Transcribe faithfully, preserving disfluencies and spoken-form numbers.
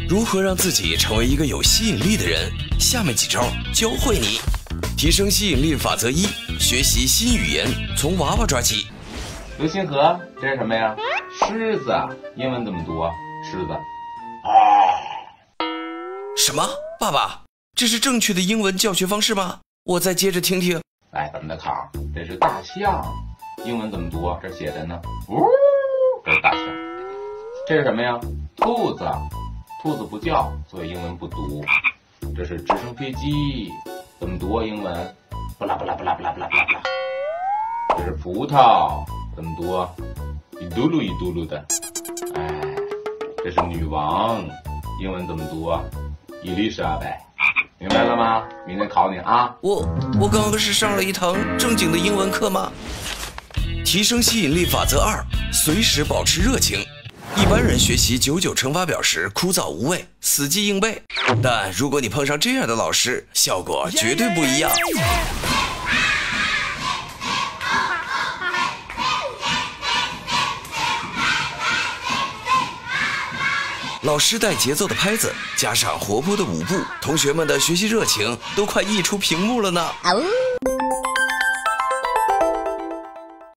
如何让自己成为一个有吸引力的人？下面几招教会你。提升吸引力法则一：学习新语言，从娃娃抓起。 刘星河，这是什么呀？狮子，英文怎么读？狮子。啊！ 什么？爸爸，这是正确的英文教学方式吗？我再接着听听。 来，咱们的考，这是大象，英文怎么读？这写的呢？呜，这是大象。这是什么呀？兔子，兔子不叫，所以英文不读。这是直升飞机，怎么读英文？不啦不啦不啦不啦不啦不啦不啦。这是葡萄，怎么读？一嘟噜一嘟噜的。哎，这是女王，英文怎么读？伊丽莎白。明白了吗？明天考你啊。 我我刚刚是上了一堂正经的英文课吗？提升吸引力法则二：随时保持热情。一般人学习九九乘法表时枯燥无味，死记硬背，但如果你碰上这样的老师，效果绝对不一样。老师带节奏的拍子，加上活泼的舞步，同学们的学习热情都快溢出屏幕了呢。